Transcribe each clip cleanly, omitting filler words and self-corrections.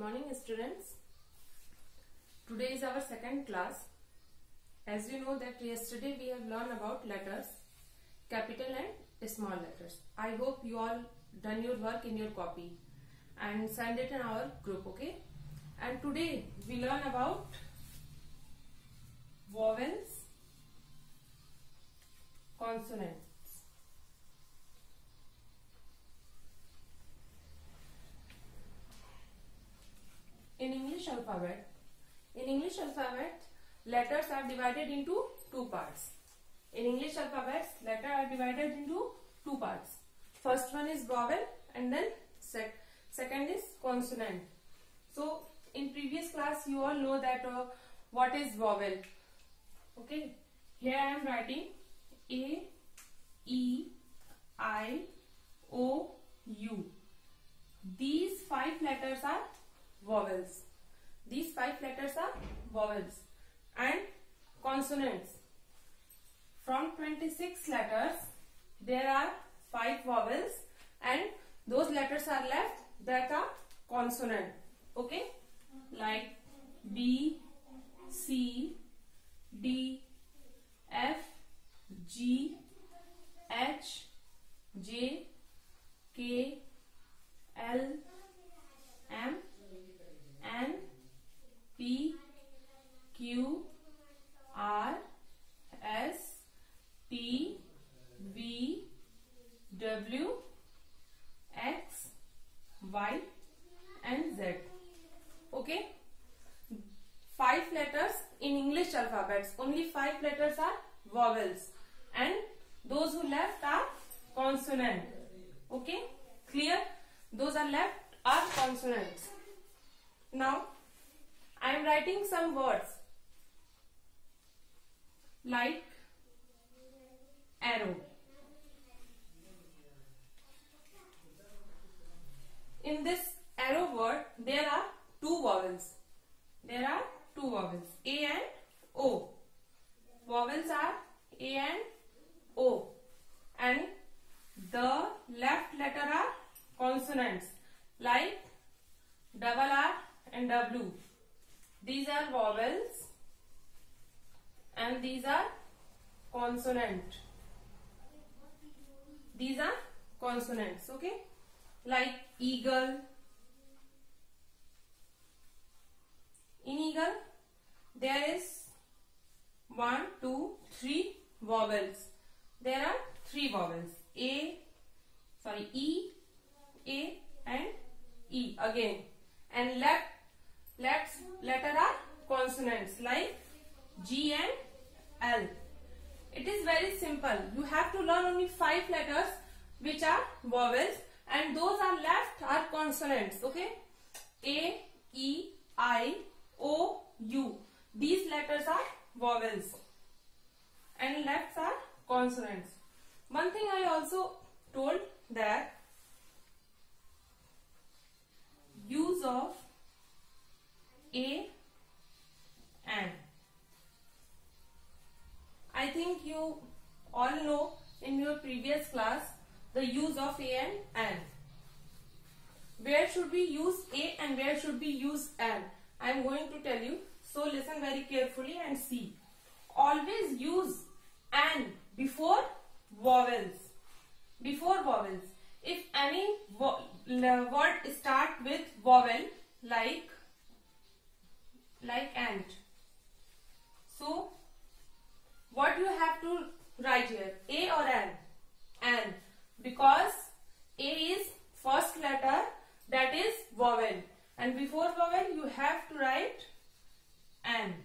morning students. Today is our second class. As you know that yesterday we have learned about letters, capital and small letters. I hope you all done your work in your copy and send it in our group, okay? And today we learn about vowels, consonants. In English alphabet, letters are divided into two parts. In English alphabet, letters are divided into two parts. First one is vowel and then second is consonant. So in previous class you all know that what is vowel. Okay, here I am writing A, E, I, O, U. These 5 letters are vowels. These 5 letters are vowels. And consonants. From 26 letters, there are 5 vowels and those letters are left that are consonant. Okay? Like B, C, D, F, G, H, J, K, L, M, N, P, Q, R, S, T, V, W, X, Y and Z. Okay? 5 letters in English alphabets. Only 5 letters are vowels and those who left are consonant. Okay? Clear? Those are left are consonants. Now, I am writing some words like arrow. In this arrow word, there are 2 vowels. There are 2 vowels, A and O. Vowels are A and O. And the left letter are consonants like double R and W. These are vowels and these are consonant. These are consonants, okay? Like eagle. In eagle, there is 1, 2, 3 vowels. There are 3 vowels. E, A and E again. And left letter are consonants like G and L. It is very simple. You have to learn only 5 letters which are vowels and those are left are consonants. Okay? A, E, I, O, U. These letters are vowels and left are consonants. One thing I also told that use of A and. I think you all know in your previous class the use of A and. Where should we use A and where should we use and? I am going to tell you. So listen very carefully and see. Always use and before vowels. Before vowels. If any word start with vowel like ant. So what you have to write here? A or an? An. Because A is first letter, that is vowel. And before vowel you have to write an.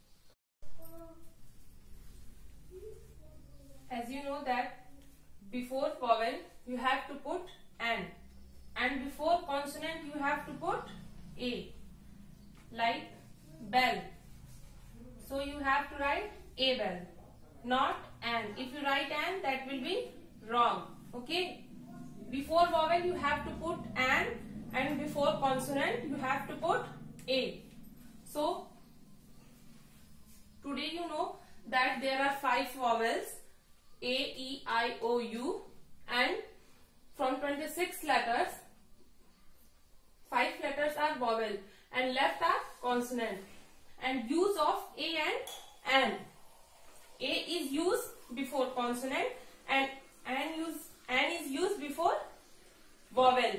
As you know that before vowel you have to put an. And before consonant you have to put A. Like bell. So you have to write A bell. Not an. If you write an, that will be wrong. Okay? Before vowel you have to put an and before consonant you have to put A. So today you know that there are 5 vowels A, E, I, O, U and from 26 letters 5 letters are vowel and left are consonant. And use of A and N. A is used before consonant and N is used before vowel.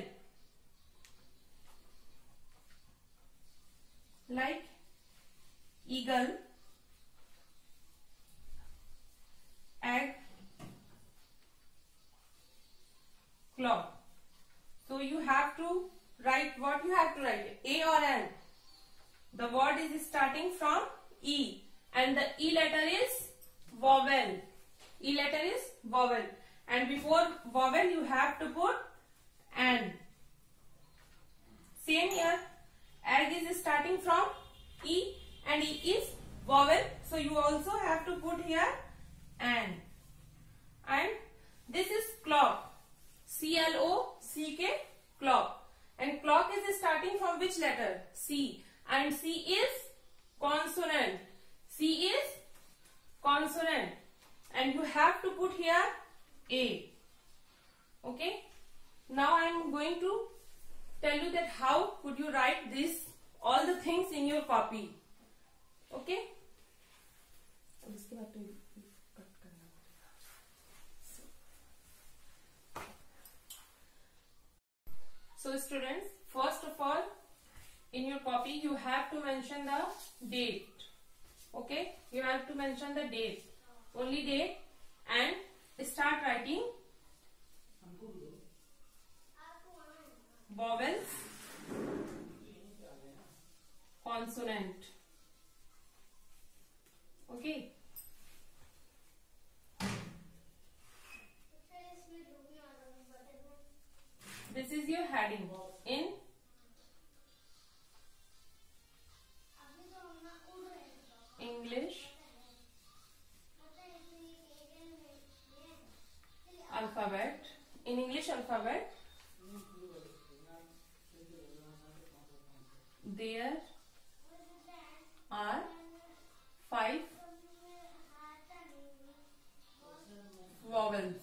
Like eagle, egg, claw. So you have to write what you have to write, A or N. The word is starting from E and the E letter is vowel. E letter is vowel and before vowel you have to put N. Same here, egg is starting from E and E is vowel, so you also have to put here N. And this is clock, C-L-O-C-K, clock. And clock is starting from which letter? C. And C is consonant. C is consonant. And you have to put here A. Okay. Now I am going to tell you that how could you write this, all the things in your copy. Okay. So students, first of all, in your copy you have to mention the date. Okay, you have to mention the date, only date, and start writing vowels, consonant. Okay. This is your heading in English alphabet. In English alphabet, there are 5 vowels: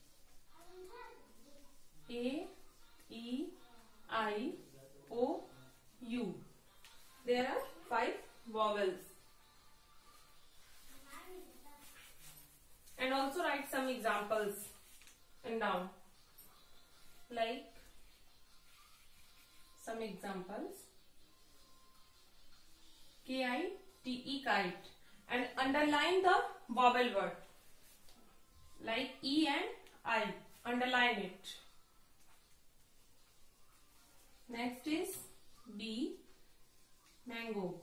A, E, I, O, U. There are 5 vowels. And also write some examples and down. Like some examples. K-I-T-E, kite. And underline the vowel word. Like E and I. Underline it. Next is B, mango.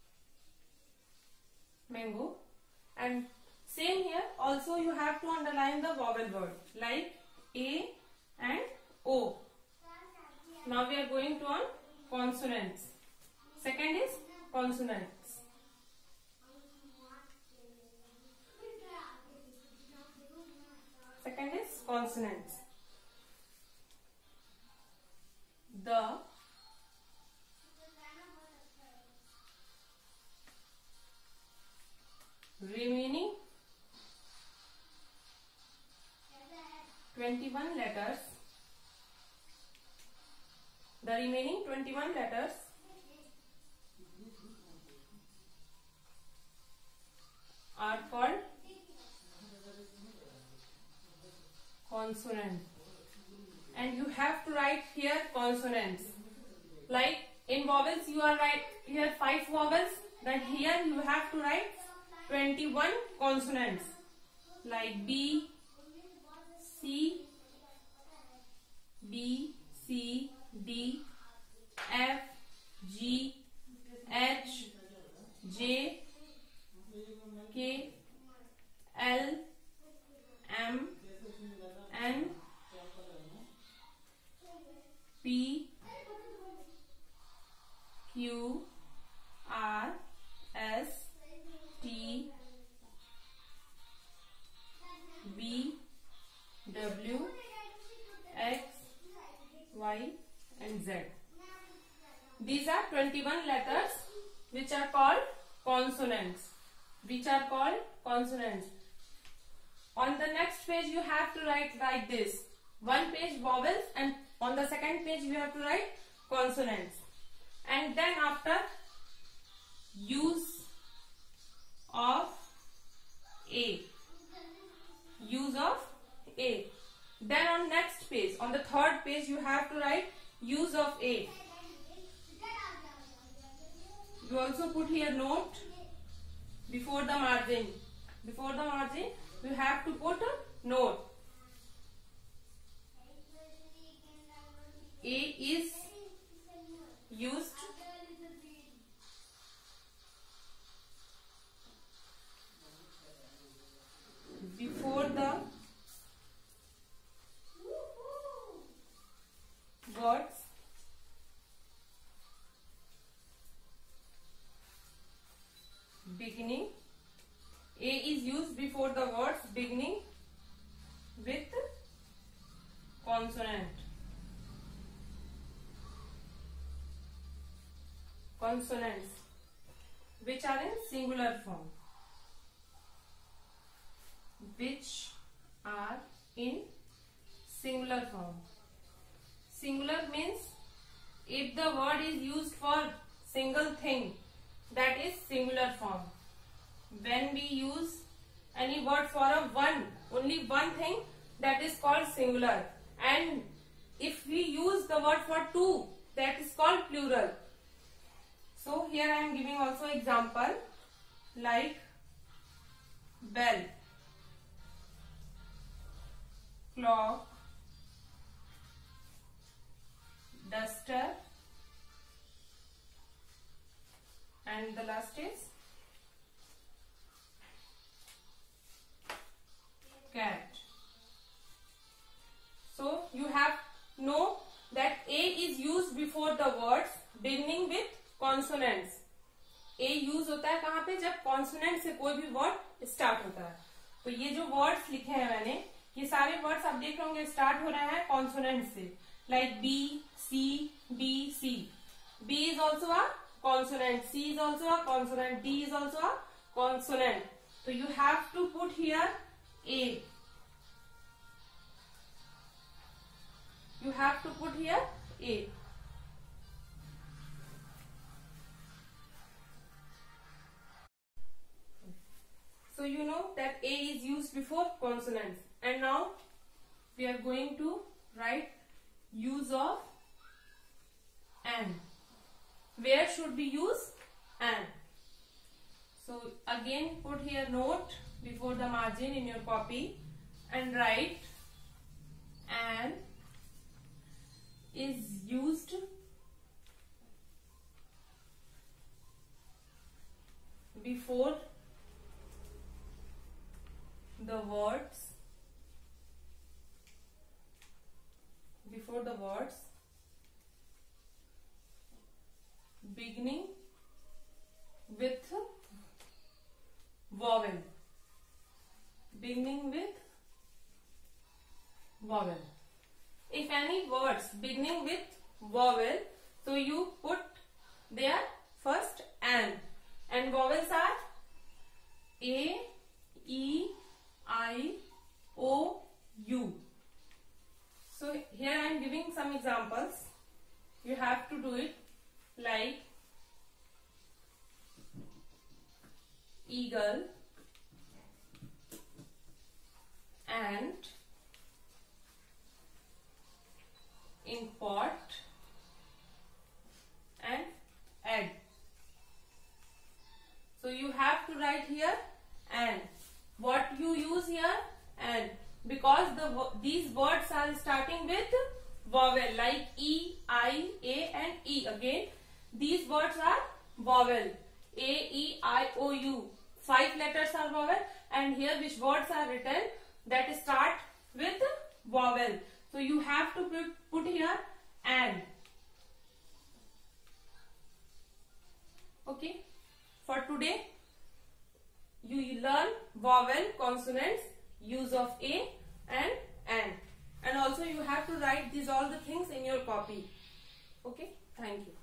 Mango. And same here, also you have to underline the vowel word like A and O. Now we are going to on consonants. Second is consonants. Second is consonants. The, remaining 21 letters, the remaining 21 letters are called consonant. And you have to write here consonants. Like in vowels you are write here 5 vowels, then here you have to write 21 consonants like B, C, B, C, D, F, G, H, J, K, L, M, N, P, Q, R, S, T, V, W, X, Y and Z. These are 21 letters which are called consonants. On the next page you have to write like this. One page vowels and on the second page you have to write consonants. and then after use of a, use of a. Then on next page, on the third page, you have to write use of a. You also put here note before the margin. Before the margin, you have to put a note. A is used before the words beginning. A is used before the words beginning with consonant. Consonants which are in singular form. Which are in singular form. Singular means if the word is used for single thing, that is singular form. When we use any word for only one thing, that is called singular. And if we use the word for two, that is called plural. So here I am giving also example like bell, clock, duster, and the last is cat. So you have to know that A is used before the words beginning with consonants. A use होता है कहाँ पे? जब consonant से कोई भी word start होता है. तो ये जो वर्ड्स लिखे हैं मैंने, ये सारे वर्ड्स आप देख रहे होंगे स्टार्ट हो रहे हैं कॉन्सोनेंट से, like B, C, B, C. B is also a consonant, C is also a consonant, D is also a consonant. तो you have to put here A. You have to put here A. So you know that A is used before consonants. And now we are going to write use of an. Where should we use an? So again put here note before the margin in your copy and write an is used before the words beginning with vowel. Beginning with vowel. If any words beginning with vowel, so you put there first an, and vowels are A, E, I, O, U. So here I am giving some examples. You have to do it like eagle, ant, ink pot, and egg. So you have to write here and. What you use here? And. Because these words are starting with vowel like E, I, A and E. Again, these words are vowel. A, E, I, O, U. 5 letters are vowel, and here which words are written that start with vowel. So you have to put here and. Okay. For today, you learn vowel, consonants, use of A and an. And also you have to write these all the things in your copy. Okay. Thank you.